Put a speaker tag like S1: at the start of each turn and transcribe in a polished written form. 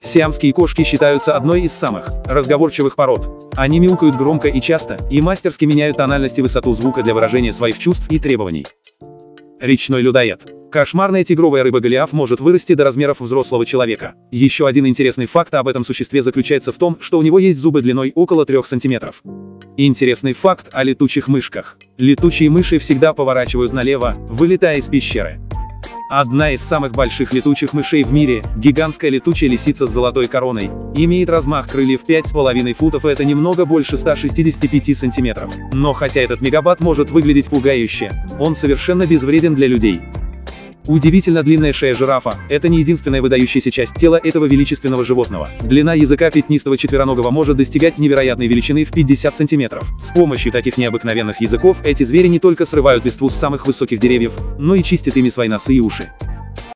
S1: Сиамские кошки считаются одной из самых разговорчивых пород. Они мяукают громко и часто, и мастерски меняют тональность и высоту звука для выражения своих чувств и требований. Речной людоед. Кошмарная тигровая рыба Голиаф может вырасти до размеров взрослого человека. Еще один интересный факт об этом существе заключается в том, что у него есть зубы длиной около 3 сантиметров. Интересный факт о летучих мышках. Летучие мыши всегда поворачивают налево, вылетая из пещеры. Одна из самых больших летучих мышей в мире, гигантская летучая лисица с золотой короной, имеет размах крыльев 5,5 футов, и это немного больше 165 сантиметров. Но хотя этот мегабат может выглядеть пугающе, он совершенно безвреден для людей. Удивительно длинная шея жирафа – это не единственная выдающаяся часть тела этого величественного животного. Длина языка пятнистого четвероногого может достигать невероятной величины в 50 сантиметров. С помощью таких необыкновенных языков эти звери не только срывают листву с самых высоких деревьев, но и чистят ими свои носы и уши.